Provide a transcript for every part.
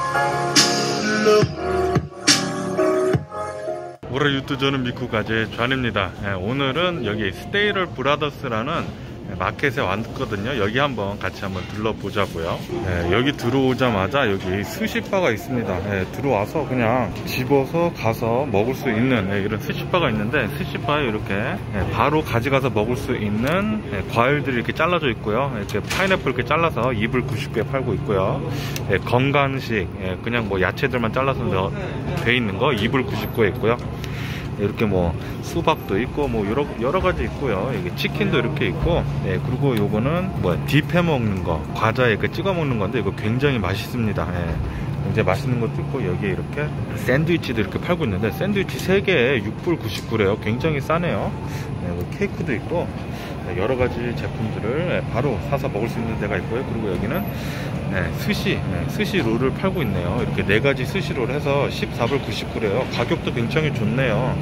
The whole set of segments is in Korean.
우리 유튜저는 미쿠가제 존입니다. 오늘은 여기 스테이럴 브라더스라는 마켓에 왔거든요. 여기 한번 같이 한번 둘러보자고요. 여기 들어오자마자 여기 스시바가 있습니다. 들어와서 그냥 집어서 가서 먹을 수 있는 이런 스시바가 있는데, 스시바에 이렇게 바로 가져가서 먹을 수 있는 과일들이 이렇게 잘라져 있고요. 이렇게 파인애플 이렇게 잘라서 2불 99에 팔고 있고요. 건강식 그냥 뭐 야채들만 잘라서 돼 있는 거 2불 99에 있고요. 이렇게 뭐 수박도 있고 뭐 여러 가지 있고요. 이게 치킨도 이렇게 있고, 그리고 요거는 뭐 딥해 먹는 거, 과자에 그 찍어 먹는 건데 이거 굉장히 맛있습니다. 굉장히 맛있는 것도 있고, 여기에 이렇게 샌드위치도 이렇게 팔고 있는데 샌드위치 3개에 6불 99래요. 굉장히 싸네요. 케이크도 있고 여러 가지 제품들을 바로 사서 먹을 수 있는 데가 있고요. 그리고 여기는 스시 롤을 팔고 있네요. 이렇게 4가지 스시 롤 해서 14불 99래요. 가격도 굉장히 좋네요.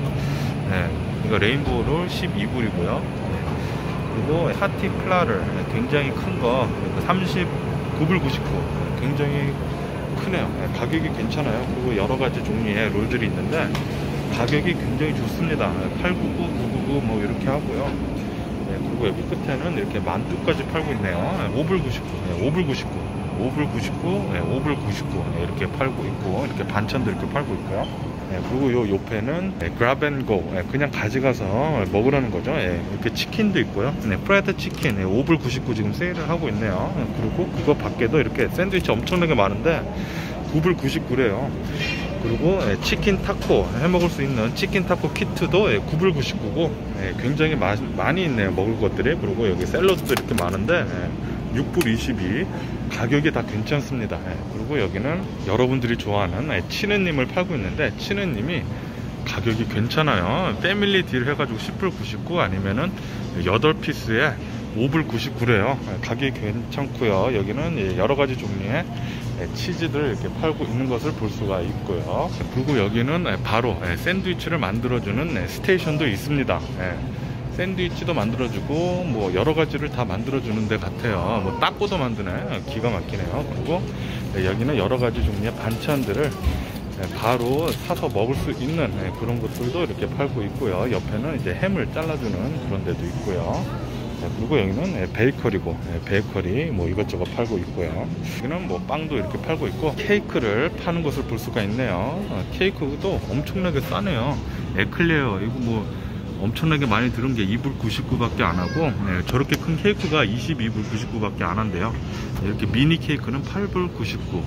이거 레인보우 롤 12불이고요. 그리고 사티 플라를 굉장히 큰 거 39불 99. 굉장히 크네요. 가격이 괜찮아요. 그리고 여러 가지 종류의 롤들이 있는데 가격이 굉장히 좋습니다. 899, 999 뭐 이렇게 하고요. 그리고 여기 끝에는 이렇게 만두까지 팔고 있네요. 5불 99, 5불 99, 5불 99, 5불 99 이렇게 팔고 있고, 이렇게 반찬도 이렇게 팔고 있고요. 그리고 요 옆에는 그랍앤고, 그냥 가져가서 먹으라는 거죠. 이렇게 치킨도 있고요. 프라이드 치킨 5불 99 지금 세일을 하고 있네요. 그리고 그거 밖에도 이렇게 샌드위치 엄청나게 많은데 9불 99래요. 그리고 치킨 타코 해먹을 수 있는 치킨 타코 키트도 9불 99고 굉장히 많이 있네요, 먹을 것들이. 그리고 여기 샐러드도 이렇게 많은데 6불 22. 가격이 다 괜찮습니다. 그리고 여기는 여러분들이 좋아하는 치느님을 팔고 있는데, 치느님이 가격이 괜찮아요. 패밀리 딜 해가지고 10불 99 아니면은 8피스에 5불 99래요. 가격이 괜찮고요. 여기는 여러가지 종류의 치즈들 이렇게 팔고 있는 것을 볼 수가 있고요. 그리고 여기는 바로 샌드위치를 만들어주는 스테이션도 있습니다. 샌드위치도 만들어주고 뭐 여러가지를 다 만들어주는 데 같아요. 뭐 따꼬도 만드네. 기가 막히네요. 그리고 여기는 여러가지 종류의 반찬들을 바로 사서 먹을 수 있는 그런 것들도 이렇게 팔고 있고요. 옆에는 이제 햄을 잘라주는 그런 데도 있고요. 그리고 여기는 베이커리고, 베이커리 뭐 이것저것 팔고 있고요. 여기는 뭐 빵도 이렇게 팔고 있고, 케이크를 파는 것을 볼 수가 있네요. 케이크도 엄청나게 싸네요. 에클레어 이거 뭐 엄청나게 많이 들은 게 2불 99밖에 안 하고, 저렇게 큰 케이크가 22불 99밖에 안 한대요. 이렇게 미니 케이크는 8불 99.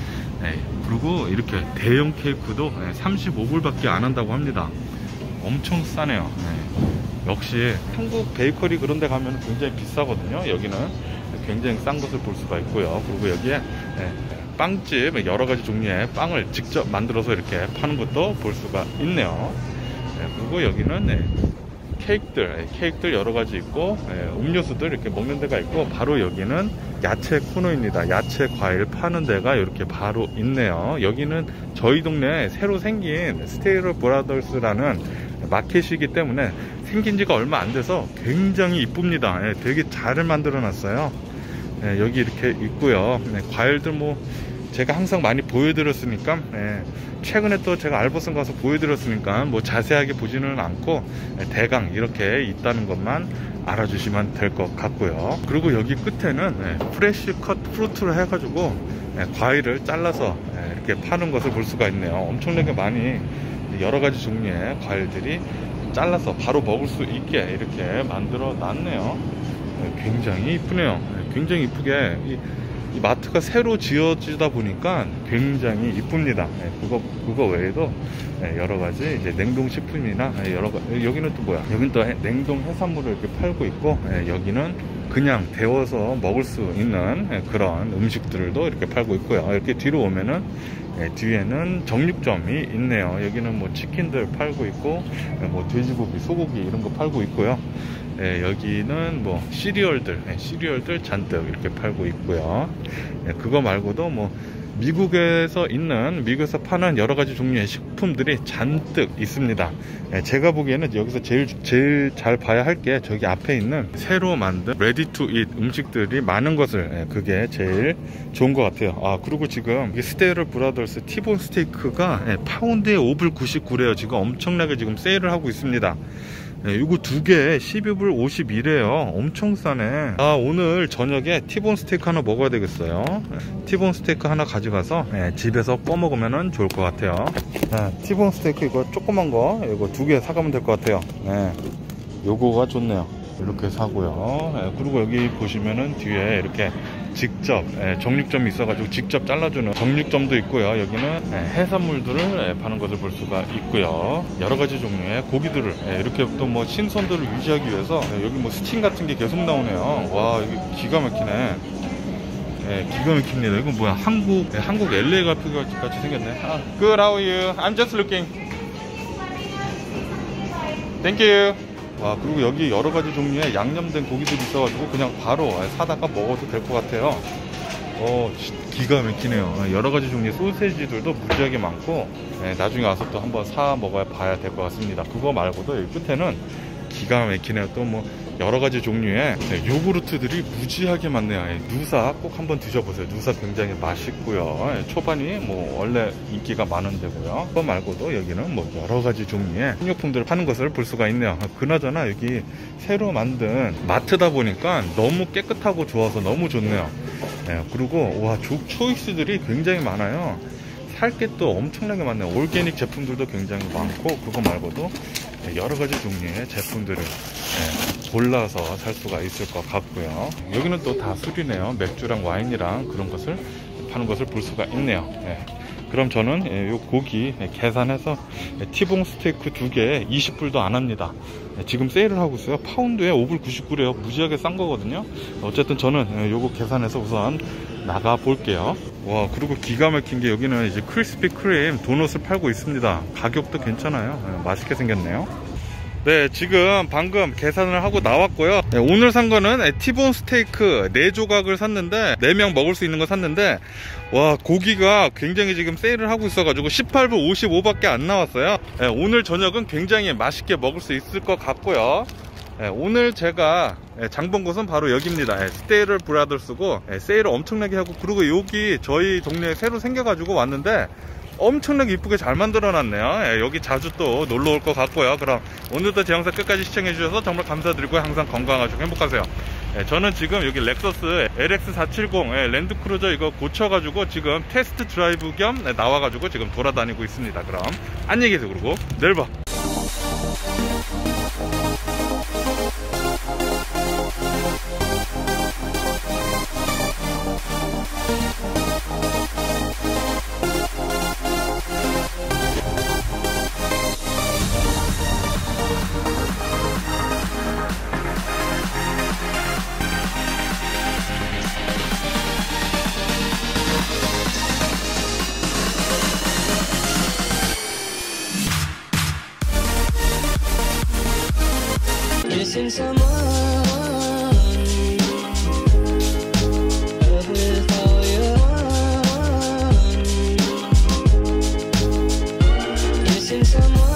그리고 이렇게 대형 케이크도 35불밖에 안 한다고 합니다. 엄청 싸네요. 역시 한국 베이커리 그런 데 가면 굉장히 비싸거든요. 여기는 굉장히 싼 것을 볼 수가 있고요. 그리고 여기에 빵집 여러가지 종류의 빵을 직접 만들어서 이렇게 파는 것도 볼 수가 있네요. 그리고 여기는 케이크들 여러가지 있고, 음료수들 이렇게 먹는 데가 있고, 바로 여기는 야채 코너입니다. 야채 과일 파는 데가 이렇게 바로 있네요. 여기는 저희 동네에 새로 생긴 스테이럴 브라더스라는 마켓이기 때문에 생긴 지가 얼마 안 돼서 굉장히 이쁩니다. 되게 잘 만들어 놨어요. 여기 이렇게 있고요. 과일들 뭐 제가 항상 많이 보여드렸으니까, 최근에 또 제가 알버슨 가서 보여드렸으니까 뭐 자세하게 보지는 않고 대강 이렇게 있다는 것만 알아주시면 될 것 같고요. 그리고 여기 끝에는 프레쉬 컷 프루트를 해가지고 과일을 잘라서 이렇게 파는 것을 볼 수가 있네요. 엄청나게 많이 여러가지 종류의 과일들이 잘라서 바로 먹을 수 있게 이렇게 만들어 놨네요. 굉장히 이쁘네요. 굉장히 이쁘게 이 마트가 새로 지어지다 보니까 굉장히 이쁩니다. 그거 외에도 여러가지 이제 냉동식품이나 여기는 또 뭐야? 여기는 또 냉동 해산물을 이렇게 팔고 있고, 여기는 그냥 데워서 먹을 수 있는 그런 음식들도 이렇게 팔고 있고요. 이렇게 뒤로 오면은 뒤에는 정육점이 있네요. 여기는 뭐 치킨들 팔고 있고, 뭐 돼지고기, 소고기 이런 거 팔고 있고요. 여기는 뭐 시리얼들 잔뜩 이렇게 팔고 있고요. 그거 말고도 뭐 미국에서 파는 여러 가지 종류의 식품들이 잔뜩 있습니다. 제가 보기에는 여기서 제일 잘 봐야 할 게 저기 앞에 있는 새로 만든 레디 투 잇 음식들이 많은 것을, 그게 제일 좋은 것 같아요. 그리고 지금 스테이럴 브라더스 티본 스테이크가 파운드에 5불 99래요. 지금 엄청나게 지금 세일을 하고 있습니다. 이거 두 개에 12불 51이에요. 엄청 싸네. 오늘 저녁에 티본 스테이크 하나 먹어야 되겠어요. 티본 스테이크 하나 가져가서 집에서 꺼 먹으면 좋을 것 같아요. 티본 스테이크 이거 조그만 거 이거 두 개 사가면 될 것 같아요. 요거가 좋네요. 이렇게 사고요. 그리고 여기 보시면은 뒤에 이렇게 직접 정육점이 있어가지고 직접 잘라주는 정육점도 있고요. 여기는 해산물들을 파는 것을 볼 수가 있고요. 여러가지 종류의 고기들을 이렇게 또 뭐 신선도를 유지하기 위해서 여기 뭐 스팀 같은 게 계속 나오네요. 와, 여기 기가 막히네. 기가 막힙니다. 이건 뭐야, 한국 LA 같이 생겼네. Good, how are you? I'm just looking. Thank you. 그리고 여기 여러가지 종류의 양념된 고기들이 있어가지고 그냥 바로 사다가 먹어도 될 것 같아요. 기가 막히네요. 여러가지 종류의 소세지들도 무지하게 많고, 나중에 와서 또 한번 사 먹어야 봐야 될 것 같습니다. 그거 말고도 여기 끝에는 기가 막히네요. 또 뭐 여러가지 종류의 요구르트들이 무지하게 많네요. 누사 꼭 한번 드셔보세요. 누사 굉장히 맛있고요. 초반이 뭐 원래 인기가 많은 데고요. 그거 말고도 여기는 뭐 여러가지 종류의 식료품들을 파는 것을 볼 수가 있네요. 그나저나 여기 새로 만든 마트다 보니까 너무 깨끗하고 좋아서 너무 좋네요. 그리고 와, 초이스들이 굉장히 많아요. 살 게 또 엄청나게 많네요. 올게닉 제품들도 굉장히 많고, 그거 말고도 여러가지 종류의 제품들을 골라서 살 수가 있을 것 같고요. 여기는 또 다 술이네요. 맥주랑 와인이랑 그런 것을 파는 것을 볼 수가 있네요. 그럼 저는 요 고기 계산해서 티본 스테이크 두 개에 20불도 안 합니다. 지금 세일을 하고 있어요. 파운드에 5불 99래요. 무지하게 싼 거거든요. 어쨌든 저는 요거 계산해서 우선 나가 볼게요. 와, 그리고 기가 막힌 게 여기는 이제 크리스피 크림 도넛을 팔고 있습니다. 가격도 괜찮아요. 맛있게 생겼네요. 지금 방금 계산을 하고 나왔고요. 오늘 산 거는 티본 스테이크 4조각을 샀는데 4명 먹을 수 있는 거 샀는데, 와, 고기가 굉장히 지금 세일을 하고 있어가지고 18불 55밖에 안 나왔어요. 오늘 저녁은 굉장히 맛있게 먹을 수 있을 것 같고요. 오늘 제가 장본 곳은 바로 여기입니다. 스테이럴 브라더스고 세일을 엄청나게 하고, 그리고 여기 저희 동네에 새로 생겨가지고 왔는데 엄청나게 이쁘게 잘 만들어 놨네요. 여기 자주 또 놀러 올 것 같고요. 그럼 오늘도 제 영상 끝까지 시청해 주셔서 정말 감사드리고요. 항상 건강하시고 행복하세요. 저는 지금 여기 렉서스 LX470 랜드크루저 이거 고쳐가지고 지금 테스트 드라이브 겸 나와가지고 지금 돌아다니고 있습니다. 그럼 안녕히 계세요. 그리고 내일 봐. Missing someone with all your heart. Missing someone.